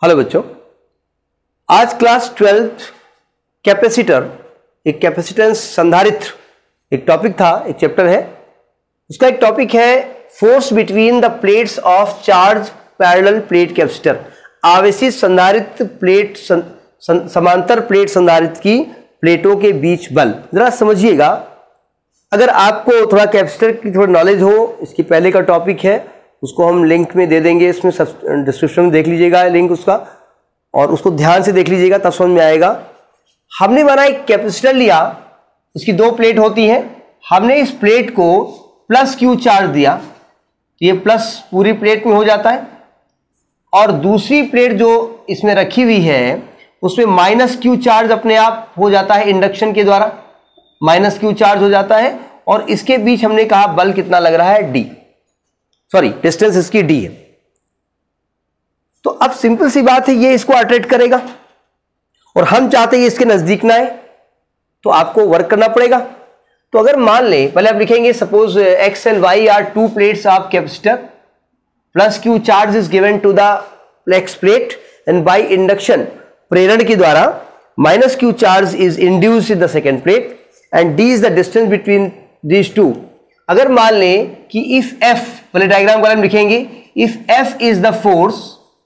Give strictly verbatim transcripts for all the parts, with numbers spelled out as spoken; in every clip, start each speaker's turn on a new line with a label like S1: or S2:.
S1: Hello बच्चों, आज class twelfth capacitor, एक कैपेसिटेंस संधारित्र एक टॉपिक था, एक चैप्टर है। उसका एक टॉपिक है force between the plates of charge parallel plate capacitor. आवेशित संधारित्र प्लेट सं, सं, समांतर प्लेट संधारित्र की प्लेटों के बीच बल। जरा समझिएगा, अगर आपको थोड़ा कैपेसिटर की थोड़ी नॉलेज हो, इसके पहले का टॉपिक है, उसको हम लिंक में दे देंगे, इसमें डिस्क्रिप्शन में देख लीजिएगा लिंक उसका, और उसको ध्यान से देख लीजिएगा, तब समझ में आएगा। हमने माना एक कैपेसिटर लिया, उसकी दो प्लेट होती हैं, हमने इस प्लेट को प्लस क्यू चार्ज दिया, तो ये प्लस पूरी प्लेट में हो जाता है, और दूसरी प्लेट जो इसमें रखी हुई है उसमें माइनस क्यू चार्ज अपने आप हो जाता है, इंडक्शन के द्वारा माइनस क्यू चार्ज हो जाता है, और इसके बीच हमने कहा बल कितना लग रहा है, डी, सॉरी डिस्टेंस इसकी डी है। तो अब सिंपल सी बात है, ये इसको अट्रैक्ट करेगा और हम चाहते हैं इसके नजदीक ना आए, तो आपको वर्क करना पड़ेगा। तो अगर मान लें, पहले आप लिखेंगे suppose X and Y are two plates of capacitor, plus Q charge is given to the X plate and by induction प्रेरण के द्वारा minus Q charge is induced in the second plate and D is the distance between these two. अगर मान लें कि if F, पहले diagram column लिखेंगे, if F is the force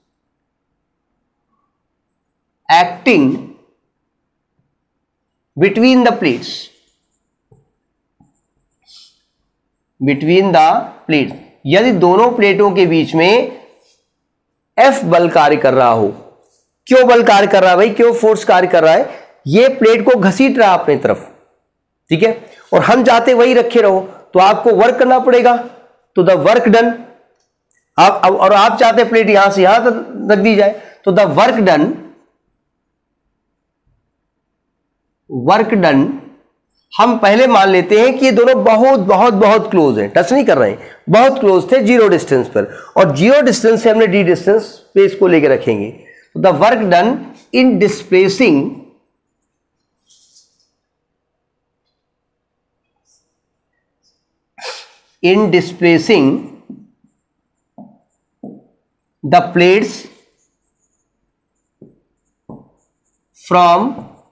S1: acting between the plates, between the plates, यदि दोनों प्लेटों के बीच में एफ बल कार्य कर रहा हो। क्यों बल कार्य कर रहा है भाई, क्यों फोर्स कार्य कर रहा है, ये प्लेट को घसीट रहा अपनी तरफ, ठीक है, और हम चाहते वही रखे रहो, तो आपको वर्क करना पड़ेगा। तो द वर्क डन, आप और आप चाहते प्लेट यहां से यहां तक रख दी जाए, तो the work done, work done हम पहले मान लेते हैं कि ये दोनों बहुत बहुत बहुत क्लोज हैं, टच नहीं कर रहे हैं, बहुत क्लोज थे जीरो डिस्टेंस पर, और जीरो डिस्टेंस से हमने डी डिस्टेंस पे इसको लेके रखेंगे। तो the work done in displacing in displacing the plates from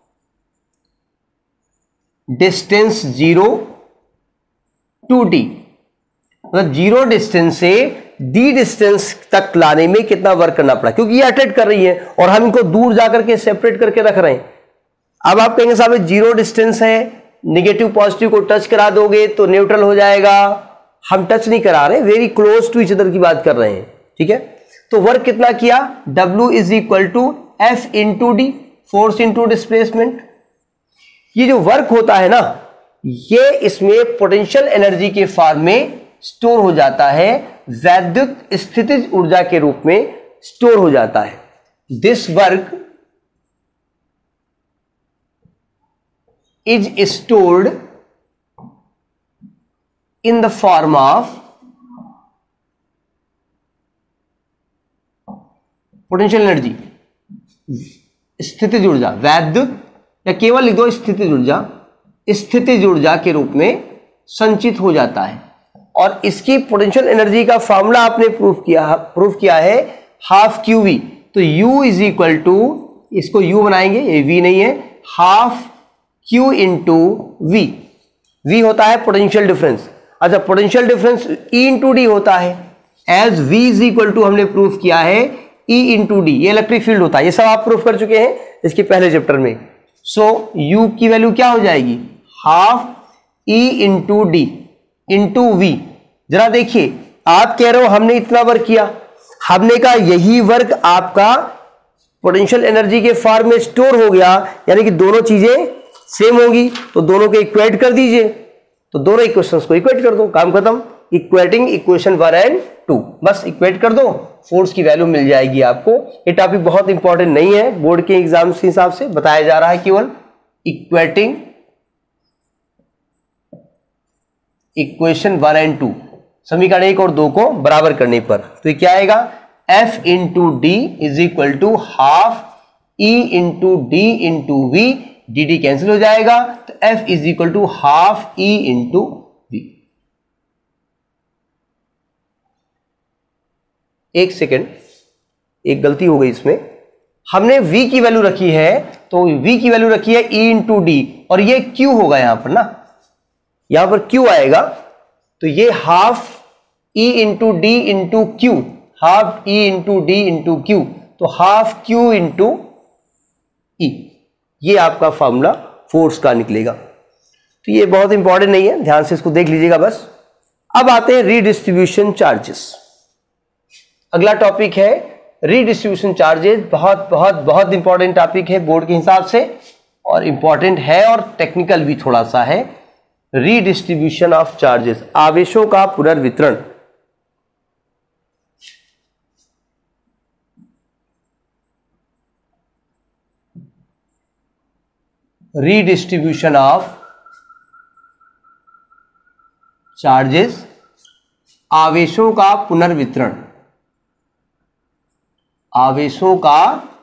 S1: distance zero to d, मतलब जीरो डिस्टेंस से डी डिस्टेंस तक लाने में कितना वर्क करना पड़ा, क्योंकि ये अट्रैक्ट कर रही है और हम इनको दूर जाकर के सेपरेट करके रख रहे हैं। अब आप कहेंगे साहब जीरो डिस्टेंस है, निगेटिव पॉजिटिव को टच करा दोगे तो न्यूट्रल हो जाएगा। हम टच नहीं करा रहे, very close to each other की बात कर रहे हैं, ठीक है। तो वर्क कितना किया, W is equal to F into D, force into displacement. ये जो वर्क होता है ना, ये इसमें पोटेंशियल एनर्जी के फॉर्म में स्टोर हो जाता है, वैद्युत स्थितिज ऊर्जा के रूप में स्टोर हो जाता है। This work is stored in the form of potential energy, स्थितिज ऊर्जा, वैद्युत, या केवल लिख दो स्थितिज ऊर्जा, स्थितिज ऊर्जा के रूप में संचित हो जाता है। और इसकी पोटेंशियल एनर्जी का फॉर्मूला आपने प्रूफ किया प्रूफ किया है हाफ क्यू वी। तो U इज इक्वल टू, इसको U बनाएंगे, ये V नहीं है, half Q into V. V होता है पोटेंशियल डिफरेंस। अच्छा, potential difference E into D होता है, as V is equal to हमने प्रूफ किया है E इंटू डी, ये इलेक्ट्रिक फील्ड होता है। ये सब आप प्रूफ कर चुके हैं इसके पहले चैप्टर में। सो so, U की वैल्यू क्या हो जाएगी, half E into D into V. जरा देखिए, आप कह रहे हो हमने इतना वर्क किया, हमने कहा यही वर्क आपका पोटेंशियल एनर्जी के फॉर्म में स्टोर हो गया, यानी कि दोनों चीजें सेम होगी, तो दोनों को इक्वेट कर दीजिए। तो दोनों इक्वेशंस को इक्वेट कर दो, काम खत्म। Equating equation one and two, बस इक्वेट कर दो, फोर्स की वैल्यू मिल जाएगी आपको। ये टॉपिक बहुत इंपॉर्टेंट नहीं है, बोर्ड के एग्जाम के हिसाब से बताया जा रहा है, केवल equating equation one and two, समीकरण एक और दो को बराबर करने पर। तो ये क्या आएगा, F into D is equal to half E into D into V, D D cancel हो जाएगा, तो F is equal to half E into V. एक सेकेंड, एक गलती हो गई इसमें, हमने v की वैल्यू रखी है, तो v की वैल्यू रखी है e इंटू डी, और ये q होगा यहां पर ना, यहां पर q आएगा, तो ये half e into D into Q, half e into D into Q, तो हाफ q इंटू ई, ये आपका फॉर्मूला फोर्स का निकलेगा। तो ये बहुत इंपॉर्टेंट नहीं है, ध्यान से इसको देख लीजिएगा बस। अब आते हैं रीडिस्ट्रीब्यूशन चार्जेस। अगला टॉपिक है रीडिस्ट्रीब्यूशन चार्जेस। बहुत बहुत बहुत इंपॉर्टेंट टॉपिक है बोर्ड के हिसाब से, और इंपॉर्टेंट है और टेक्निकल भी थोड़ा सा है। रीडिस्ट्रीब्यूशन ऑफ चार्जेस, आवेशों का पुनर्वितरण। रीडिस्ट्रीब्यूशन ऑफ चार्जेस, आवेशों का पुनर्वितरण, आवेशों का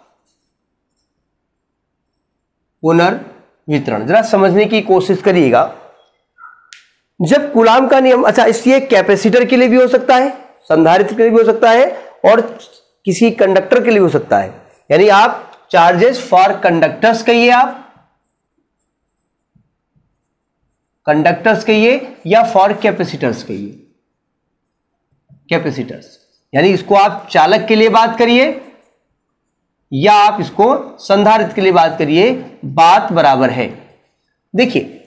S1: पुनर्वितरण। जरा समझने की कोशिश करिएगा। जब कूलाम का नियम, अच्छा इसलिए कैपेसिटर के लिए भी हो सकता है, संधारित्र के लिए भी हो सकता है, और किसी कंडक्टर के लिए हो सकता है। यानी आप चार्जेस फॉर कंडक्टर्स कहिए, आप कंडक्टर्स कहिए, या फॉर कैपेसिटर्स कहिए, कैपेसिटर्स। यानी इसको आप चालक के लिए बात करिए या आप इसको संधारित्र के लिए बात करिए, बात बराबर है। देखिए,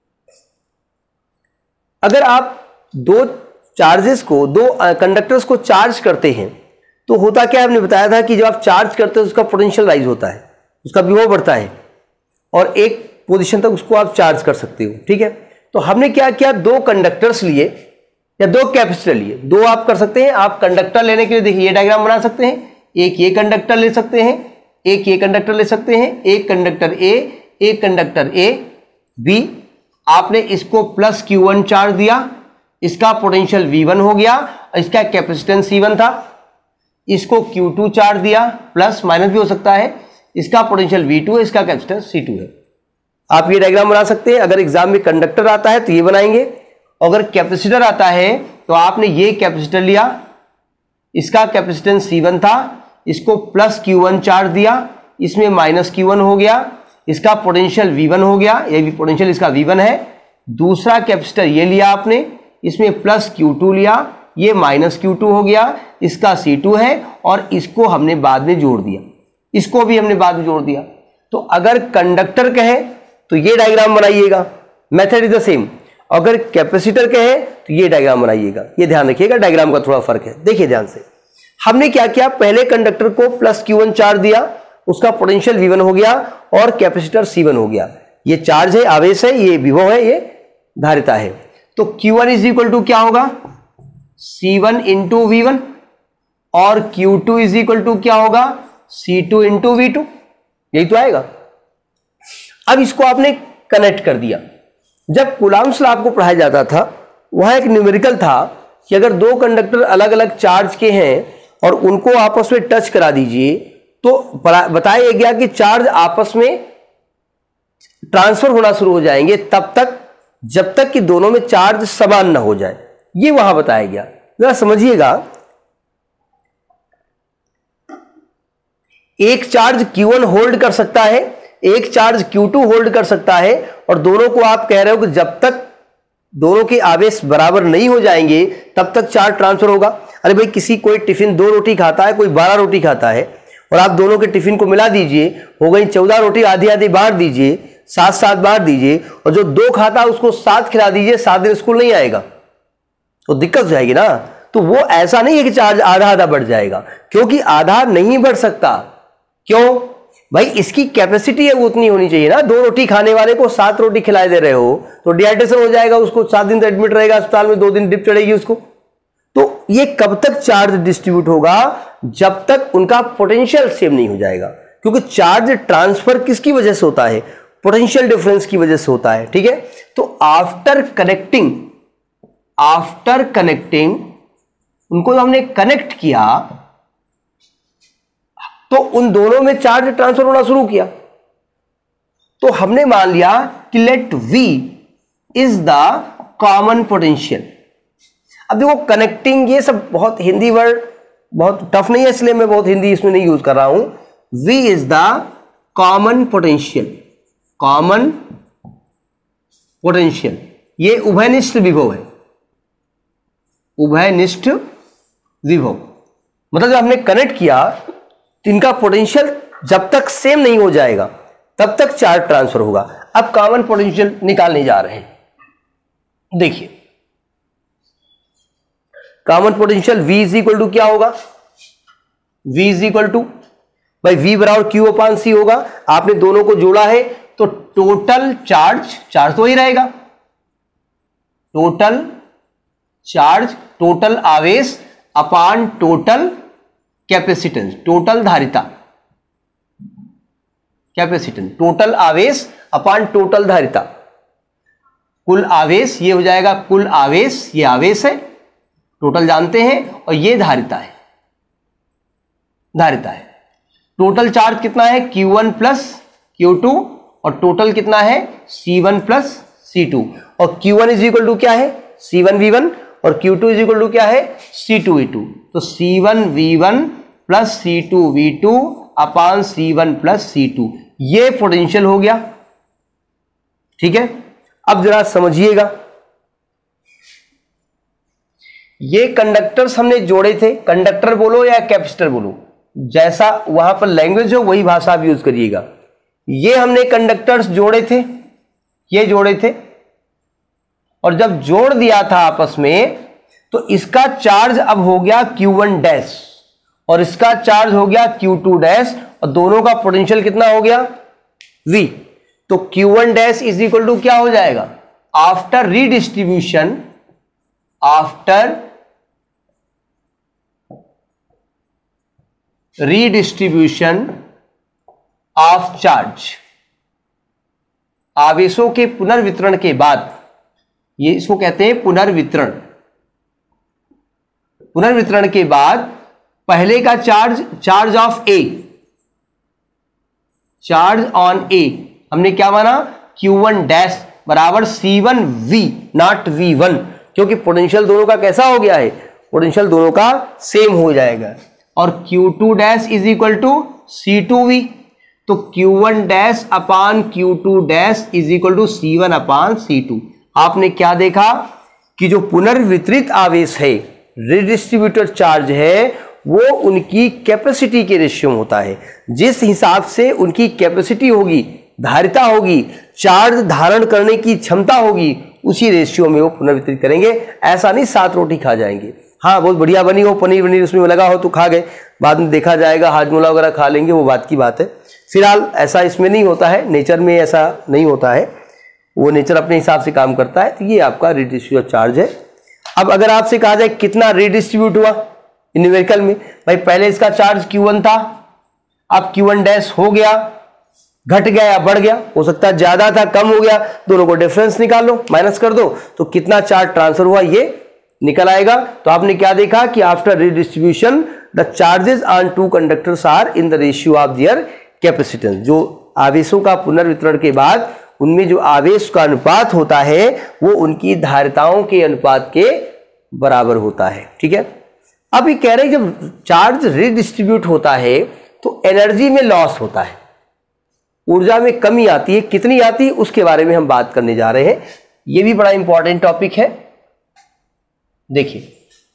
S1: अगर आप दो चार्जेस को, दो कंडक्टर्स को चार्ज करते हैं, तो होता क्या है, हमने बताया था कि जब आप चार्ज करते हो उसका पोटेंशियल राइज होता है, उसका विभव बढ़ता है, और एक पोजीशन तक उसको आप चार्ज कर सकते हो। ठीक है, तो हमने क्या किया, दो कंडक्टर्स लिए या दो कैपेसिटर लिए। दो आप कर सकते हैं, आप कंडक्टर लेने के लिए देखिए ये डायग्राम बना सकते हैं। एक ये कंडक्टर ले सकते हैं, एक ये कंडक्टर ले सकते हैं, एक कंडक्टर ए, एक कंडक्टर ए बी। आपने इसको प्लस क्यू वन चार्ज दिया, इसका पोटेंशियल वी वन हो गया, इसका कैपेसिटेंस सी वन था। इसको क्यू टू चार्ज दिया, प्लस माइनस भी हो सकता है, इसका पोटेंशियल वी टू है, इसका कैपेसिटेंस सी टू है। आप ये डायग्राम बना सकते हैं। अगर एग्जाम में कंडक्टर आता है तो ये बनाएंगे, अगर कैपेसिटर आता है तो आपने ये कैपेसिटर लिया, इसका कैपेसिटेंस सी वन था, इसको प्लस क्यू वन चार्ज दिया, इसमें माइनस क्यू वन हो गया, इसका पोटेंशियल वी वन हो गया, ये भी पोटेंशियल इसका वी वन है। दूसरा कैपेसिटर ये लिया आपने, इसमें प्लस क्यू टू लिया, ये माइनस क्यू टू हो गया, इसका सी टू है, और इसको हमने बाद में जोड़ दिया, इसको भी हमने बाद में जोड़ दिया। तो अगर कंडक्टर कहे तो ये डायग्राम बनाइएगा, मेथड इज द सेम। अगर कैपेसिटर कहे तो ये डायग्राम बनाइएगा। ये ध्यान रखिएगा, डायग्राम का थोड़ा फर्क है। देखिए ध्यान से, हमने क्या किया, पहले कंडक्टर को प्लस क्यू वन चार्ज दिया, उसका पोटेंशियल वी वन हो गया, और कैपेसिटर सी वन हो गया। ये चार्ज है, आवेश है, ये विभव है, ये धारिता है। तो Q one is equal to क्या होगा, C one into V one, और Q two is equal to क्या होगा, C two into V two. यही तो आएगा। अब इसको आपने कनेक्ट कर दिया। जब कूलाम्स लॉ आपको पढ़ाया जाता था, वहां एक न्यूमेरिकल था कि अगर दो कंडक्टर अलग अलग चार्ज के हैं और उनको आपस में टच करा दीजिए, तो बताया गया कि चार्ज आपस में ट्रांसफर होना शुरू हो जाएंगे तब तक जब तक कि दोनों में चार्ज समान ना हो जाए। ये वहां बताया गया। जरा समझिएगा, एक चार्ज क्यू वन होल्ड कर सकता है, एक चार्ज क्यू टू होल्ड कर सकता है, और दोनों को आप कह रहे हो कि जब तक दोनों के आवेश बराबर नहीं हो जाएंगे तब तक चार्ज ट्रांसफर होगा। अरे भाई, किसी कोई टिफिन दो रोटी खाता है, कोई बारह रोटी खाता है, और आप दोनों के टिफिन को मिला दीजिए, हो गई चौदह रोटी, आधी आधी बांट दीजिए, सात सात बांट दीजिए, और जो दो खाता है उसको सात खिला दीजिए, सात दिन स्कूल नहीं आएगा तो दिक्कत हो जाएगी ना। तो वो ऐसा नहीं है कि चार्ज आधा आधा बढ़ जाएगा, क्योंकि आधा नहीं बढ़ सकता। क्यों भाई, इसकी कैपेसिटी है वो उतनी होनी चाहिए ना। दो रोटी खाने वाले को सात रोटी खिलाए दे रहे हो तो डिहाइड्रेशन हो जाएगा, उसको सात दिन तक एडमिट रहेगा अस्पताल में, दो दिन ड्रिप चढ़ेगी उसको। तो ये कब तक चार्ज डिस्ट्रीब्यूट होगा, जब तक उनका पोटेंशियल सेम नहीं हो जाएगा, क्योंकि चार्ज ट्रांसफर किसकी वजह से होता है, पोटेंशियल डिफरेंस की वजह से होता है। ठीक है, तो आफ्टर कनेक्टिंग आफ्टर कनेक्टिंग उनको हमने कनेक्ट किया तो उन दोनों में चार्ज ट्रांसफर होना शुरू किया। तो हमने मान लिया कि let V is the common potential. अब देखो, कनेक्टिंग, ये सब बहुत हिंदी वर्ड बहुत टफ नहीं है, इसलिए मैं बहुत हिंदी इसमें नहीं यूज कर रहा हूं। V is the common potential, common potential. ये उभयनिष्ठ विभव है, उभयनिष्ठ विभव मतलब जब हमने कनेक्ट किया तो इनका पोटेंशियल जब तक सेम नहीं हो जाएगा तब तक चार्ज ट्रांसफर होगा। अब कॉमन पोटेंशियल निकालने जा रहे हैं। देखिए common potential V is equal to क्या होगा, V इज इक्वल टू भाई V बराबर Q अपान C होगा। आपने दोनों को जोड़ा है तो टोटल चार्ज, चार्ज तो वही रहेगा, टोटल चार्ज, टोटल आवेश अपान टोटल कैपेसिटेंस, टोटल धारिता, कैपेसिटेंस, टोटल आवेश अपान टोटल धारिता, कुल आवेश, ये हो जाएगा कुल आवेश, ये आवेश है टोटल जानते हैं, और ये धारिता है, धारिता है। टोटल चार्ज कितना है Q one plus Q two, और टोटल कितना है C one plus C two, और Q one is equal to क्या है सी वन वी वन, और Q two is equal to क्या है सी टू वी टू। तो C one V one plus C two V two upon C one plus C two, ये potential हो गया। ठीक है, अब जरा समझिएगा, ये कंडक्टर्स हमने जोड़े थे, कंडक्टर बोलो या कैपेसिटर बोलो, जैसा वहां पर लैंग्वेज हो वही भाषा आप यूज करिएगा। ये हमने कंडक्टर्स जोड़े थे, ये जोड़े थे, और जब जोड़ दिया था आपस में तो इसका चार्ज अब हो गया क्यू वन डैश और इसका चार्ज हो गया क्यू टू डैश, और दोनों का पोटेंशियल कितना हो गया V। तो Q one dash is equal to क्या हो जाएगा, after redistribution, after redistribution of charge, आवेशों के पुनर्वितरण के बाद, ये इसको कहते हैं पुनर्वितरण, पुनर्वितरण के बाद पहले का charge, charge of A, charge on A हमने क्या माना क्यू वन डैश बराबर C one V not V one, क्योंकि पोटेंशियल दोनों का कैसा हो गया है, पोटेंशियल दोनों का सेम हो जाएगा, और Q two dash is equal to C two V, तो Q one dash upon Q two dash is equal to C one upon C two. आपने क्या देखा कि जो पुनर्वितरित आवेश है, रिडिस्ट्रीब्यूटेड चार्ज है, वो उनकी कैपेसिटी के रेशियो में होता है। जिस हिसाब से उनकी कैपेसिटी होगी, धारिता होगी, चार्ज धारण करने की क्षमता होगी, उसी रेशियो में वो पुनर्वितरित करेंगे। ऐसा नहीं सात रोटी खा जाएंगे, हाँ बहुत बढ़िया बनी हो, पनीर वनीर उसमें लगा हो तो खा गए, बाद में देखा जाएगा हाजमोला वगैरह खा लेंगे, वो बात की बात है। फिलहाल ऐसा इसमें नहीं होता है, नेचर में ऐसा नहीं होता है, वो नेचर अपने हिसाब से काम करता है। तो ये आपका रीडिस्ट्रीब्यूट चार्ज है। अब अगर आपसे कहा जाए कितना रीडिस्ट्रीब्यूट हुआ न्यूमेरिकल में, भाई पहले इसका चार्ज क्यू वन था, अब क्यू वन डैश हो गया, घट गया या बढ़ गया, हो सकता है ज्यादा था कम हो गया, दोनों को डिफरेंस निकाल लो, माइनस कर दो, तो कितना चार्ज ट्रांसफर हुआ ये निकल आएगा। तो आपने क्या देखा कि after redistribution the charges on two conductors are in the ratio of their capacitance. जो आवेशों का पुनर्वितरण के बाद उनमें जो आवेश का अनुपात होता है वो उनकी धारिताओं के अनुपात के बराबर होता है। ठीक है, अब ये कह रहे हैं जब चार्ज रिडिस्ट्रीब्यूट होता है तो एनर्जी में लॉस होता है, ऊर्जा में कमी आती है, कितनी आती है उसके बारे में हम बात करने जा रहे हैं। यह भी बड़ा इंपॉर्टेंट टॉपिक है। देखिए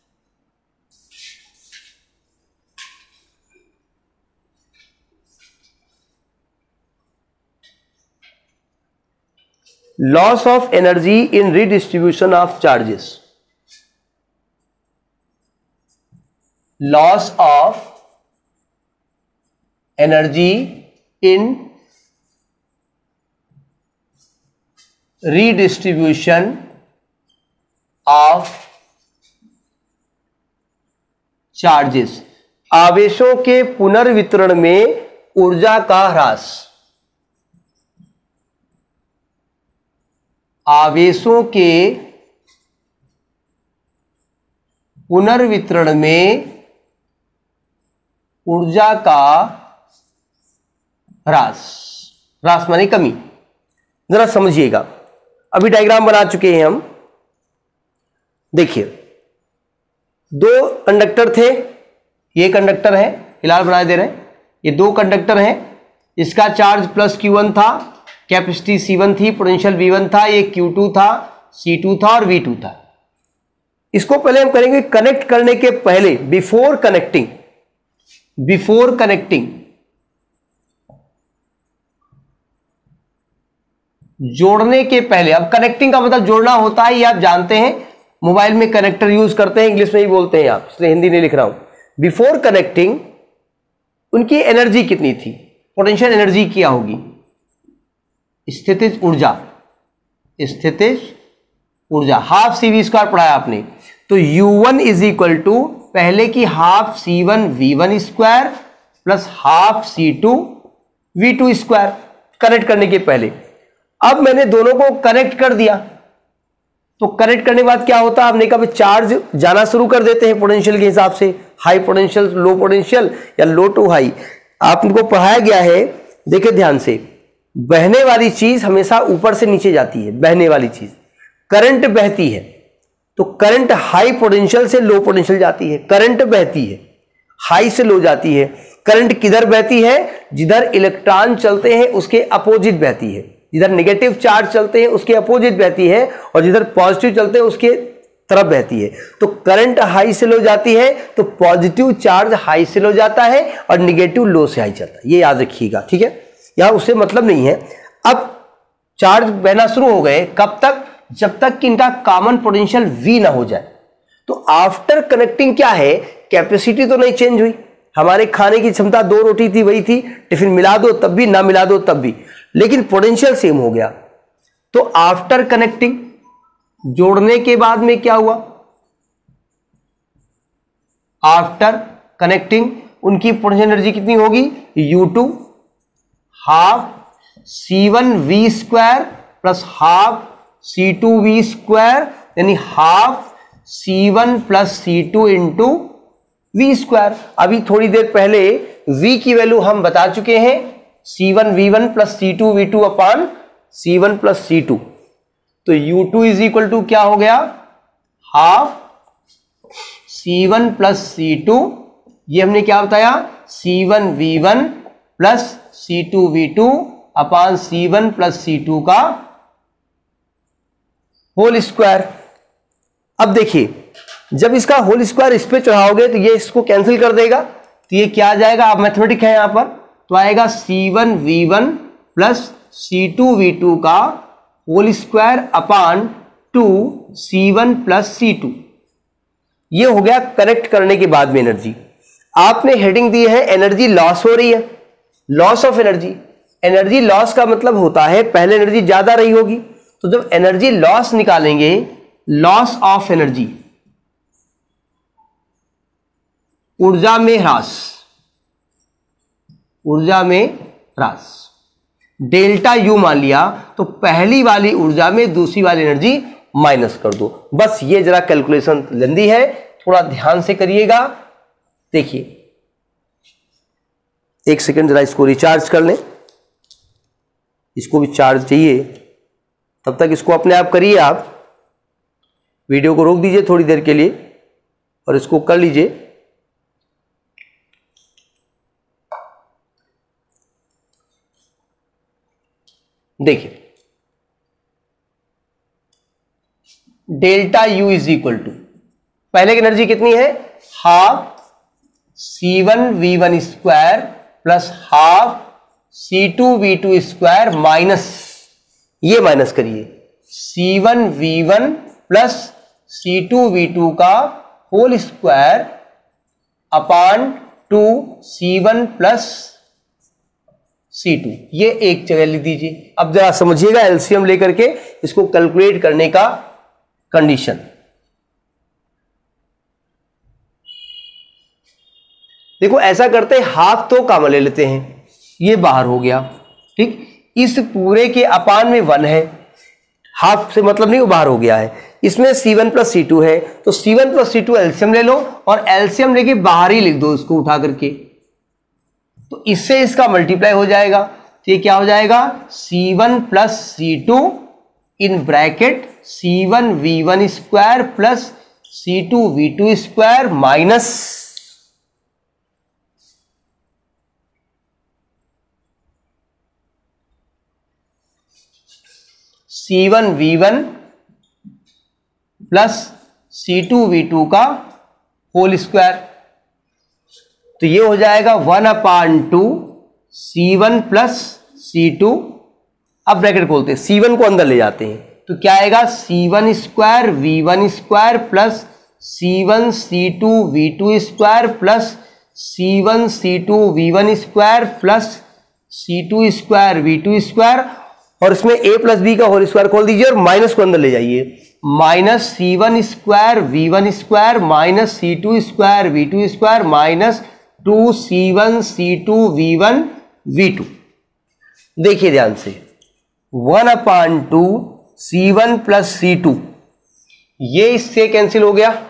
S1: loss of energy in redistribution of charges, loss of energy in redistribution of charges, आवेशों के पुनर्वितरण में ऊर्जा का ह्रास, आवेशों के पुनर्वितरण में ऊर्जा का ह्रास, ह्रास माने कमी। जरा समझिएगा, अभी डायग्राम बना चुके हैं हम। देखिए दो कंडक्टर थे, ये कंडक्टर है, फिलहाल बना दे रहे हैं, ये दो कंडक्टर हैं, इसका चार्ज प्लस क्यू वन था, कैपेसिटी सी वन थी, पोटेंशियल वी वन था, ये क्यू टू था, सी टू था और वी टू था। इसको पहले हम करेंगे कनेक्ट करने के पहले, बिफोर कनेक्टिंग, बिफोर कनेक्टिंग जोड़ने के पहले। अब कनेक्टिंग का मतलब जोड़ना होता है, ये आप जानते हैं, मोबाइल में कनेक्टर यूज करते हैं, इंग्लिश में ही बोलते हैं आप, इसलिए हिंदी नहीं लिख रहा हूं। बिफोर कनेक्टिंग उनकी एनर्जी कितनी थी, पोटेंशियल एनर्जी क्या होगी, स्थितिज ऊर्जा, स्थितिज ऊर्जा हाफ सी वी स्क्वायर पढ़ाया आपने। तो U one is equal to पहले की half C one V one square plus half C two V two square, connect करने के पहले। अब मैंने दोनों को कनेक्ट कर दिया, तो कनेक्ट करने के बाद क्या होता है, आपने कहा चार्ज जाना शुरू कर देते हैं पोटेंशियल के हिसाब से, हाई पोटेंशियल लो पोटेंशियल या लो टू हाई। आपको पढ़ाया गया है, देखिए ध्यान से, बहने वाली चीज हमेशा ऊपर से नीचे जाती है, बहने वाली चीज, करंट बहती है तो करंट हाई पोटेंशियल से लो पोटेंशियल जाती है, करंट बहती है हाई से लो जाती है। करंट किधर बहती है, जिधर इलेक्ट्रॉन चलते हैं उसके अपोजिट बहती है, जिधर नेगेटिव चार्ज चलते हैं उसके अपोजिट बहती है, और जिधर पॉजिटिव चलते हैं उसके तरफ बहती है। तो करंट हाई से लो जाती है तो पॉजिटिव चार्ज हाई से लो जाता है और नेगेटिव लो से हाई चलता है, ये याद रखिएगा, ठीक है। यहां उससे मतलब नहीं है। अब चार्ज बहना शुरू हो गए, कब तक, जब तक कि इनका कॉमन पोटेंशियल V ना हो जाए। तो आफ्टर कनेक्टिंग क्या है, कैपेसिटी तो नहीं चेंज हुई, हमारे खाने की क्षमता दो रोटी थी वही थी, टिफिन मिला दो तब भी, ना मिला दो तब भी, लेकिन पोटेंशियल सेम हो गया। तो आफ्टर कनेक्टिंग, जोड़ने के बाद में क्या हुआ, आफ्टर कनेक्टिंग उनकी पोटेंशियल एनर्जी कितनी होगी, U two half C one V square plus half C two V square, यानी half C one plus C two into V square. अभी थोड़ी देर पहले v की वैल्यू हम बता चुके हैं, C one V one plus C two V two upon C one plus C two. तो U two is equal to क्या हो गया, half C one plus C two, ये हमने क्या बताया, C one V one plus C two V two upon C one plus C two का whole square. अब देखिए, जब इसका होल स्क्वायर इस पे चढ़ाओगे तो ये इसको कैंसिल कर देगा, तो ये क्या आ जाएगा, आप मैथमेटिक है यहां पर, तो आएगा C one V one plus C two V two का whole square upon two C one plus C two. ये हो गया कनेक्ट करने के बाद में एनर्जी। आपने हेडिंग दी है एनर्जी लॉस हो रही है, loss of energy. Energy loss का मतलब होता है पहले एनर्जी ज्यादा रही होगी, तो जब एनर्जी लॉस निकालेंगे, लॉस ऑफ एनर्जी, ऊर्जा में ह्रास, ऊर्जा में ह्रास, डेल्टा यू मान लिया, तो पहली वाली ऊर्जा में दूसरी वाली एनर्जी माइनस कर दो। बस ये जरा कैलकुलेशन लेंदी है, थोड़ा ध्यान से करिएगा। देखिए एक सेकंड, जरा इसको रिचार्ज कर लें, इसको भी चार्ज चाहिए, तब तक इसको अपने आप करिए। आप वीडियो को रोक दीजिए थोड़ी देर के लिए और इसको कर लीजिए। देखिए delta U is equal to, पहले की एनर्जी कितनी है, half C one V one square plus half C two V two square minus, ये माइनस करिए, C one V one plus C two V two का whole square upon two C one plus C two, ये एक जगह लिख दीजिए। अब जरा समझिएगा एलसीएम लेकर के इसको कैलकुलेट करने का कंडीशन। देखो ऐसा करते हैं, हाफ तो कॉमन ले लेते हैं, ये बाहर हो गया, ठीक। इस पूरे के अपान में वन है, हाफ से मतलब नहीं, वो बाहर हो गया है। इसमें C one plus C two है, तो C one plus C two LCM ले लो और एलसीएम लेके बाहर ही लिख दो इसको उठा करके, तो इससे इसका मल्टीप्लाई हो जाएगा। तो ये क्या हो जाएगा, C one plus C two in bracket C one V one square plus C two V two square minus C one V one plus C two V two का होल स्क्वायर। तो ये हो जाएगा one upon two C one plus C two. अब bracket खोलते हैं, C one को अंदर ले जाते हैं तो क्या आएगा, C one square V one square plus C one C two V two square plus C one C two V one square plus C two square V two square, और इसमें a प्लस बी का whole square खोल दीजिए और minus को अंदर ले जाइए, minus C one square V one square minus C two square V two square minus two C one C two V one V two. देखिए ध्यान से, one upon two C one plus C two, ये इससे cancel हो गया,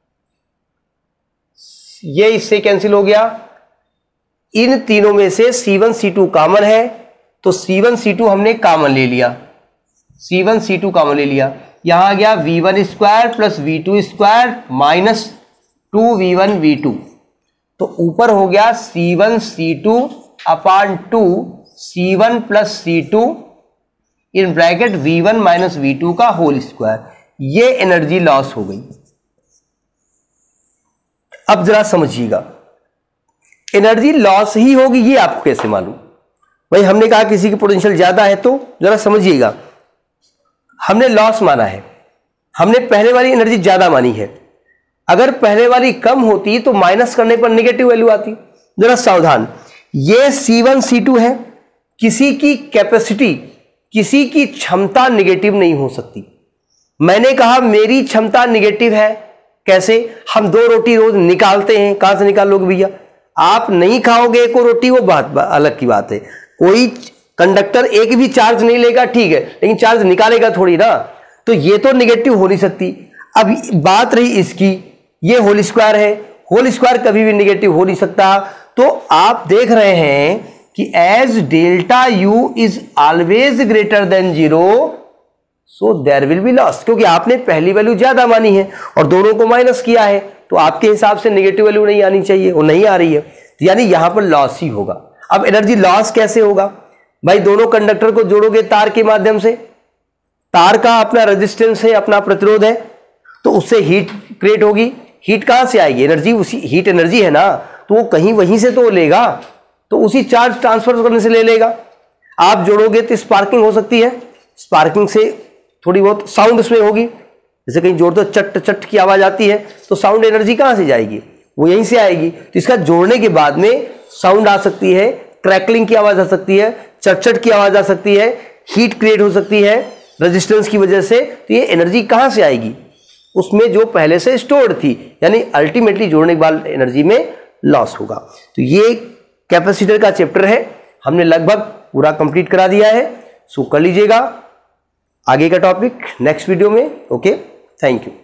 S1: ये इससे cancel हो गया। इन तीनों में से C one C two common है तो सी वन सी टू हमने कॉमन ले लिया, C one C two common ले लिया। यहां आ गया V one square plus V two square minus two V one V two, तो ऊपर हो गया C one C two upon two C one plus C two in bracket V one minus V two का whole square. ये energy loss हो गई। अब जरा समझिएगा, एनर्जी लॉस ही होगी ये आपको कैसे मालूम? भाई हमने कहा किसी की पोटेंशियल ज्यादा है, तो जरा समझिएगा, हमने लॉस माना है, हमने पहले वाली एनर्जी ज्यादा मानी है। अगर पहले वाली कम होती तो माइनस करने पर नेगेटिव वैल्यू आती। जरा सावधान, ये सी वन सी टू है, किसी की कैपेसिटी, किसी की क्षमता नेगेटिव नहीं हो सकती। मैंने कहा मेरी क्षमता नेगेटिव है, कैसे? हम दो रोटी रोज निकालते हैं, कहां से निकाल लोगे भैया? आप नहीं खाओगे एक रोटी, वो बात अलग की बात है। कोई कंडक्टर एक भी चार्ज नहीं लेगा, ठीक है, लेकिन चार्ज निकालेगा थोड़ी ना, तो ये तो नेगेटिव हो नहीं सकती। अब बात रही इसकी, ये होल स्क्वायर है, होल स्क्वायर कभी भी नेगेटिव हो नहीं सकता। तो आप देख रहे हैं कि as delta U is always greater than zero so there will be loss, क्योंकि आपने पहली वैल्यू ज्यादा मानी है और दोनों को माइनस किया है, तो आपके हिसाब से नेगेटिव वैल्यू नहीं आनी चाहिए, वो नहीं आ रही है, तो यानी यहां पर लॉस ही होगा। अब एनर्जी लॉस कैसे होगा? भाई दोनों कंडक्टर को जोड़ोगे तार के माध्यम से, तार का अपना रेजिस्टेंस है, अपना प्रतिरोध है, तो उससे हीट क्रिएट होगी। हीट कहां से आएगी? एनर्जी, उसी हीट एनर्जी है ना, तो वो कहीं वहीं से तो लेगा, तो उसी चार्ज ट्रांसफर करने से ले लेगा। आप जोड़ोगे तो स्पार्किंग हो सकती है, स्पार्किंग से थोड़ी बहुत साउंड उसमें होगी, जैसे कहीं जोड़ दो चट चट की आवाज आती है, तो साउंड एनर्जी कहां से जाएगी? वो यहीं से आएगी। तो इसका जोड़ने के बाद में साउंड आ सकती है, क्रैकलिंग की आवाज आ सकती है, चट की आवाज आ सकती है, हीट क्रिएट हो सकती है रेजिस्टेंस की वजह से। तो ये एनर्जी कहां से आएगी? उसमें जो पहले से स्टोर्ड थी, यानी अल्टीमेटली जोड़ने के बाद एनर्जी में लॉस होगा। तो ये कैपेसिटर का चैप्टर है, हमने लगभग पूरा कंप्लीट करा दिया है। सो कर लीजिएगा आगे का टॉपिक नेक्स्ट वीडियो में। Okay, thank you.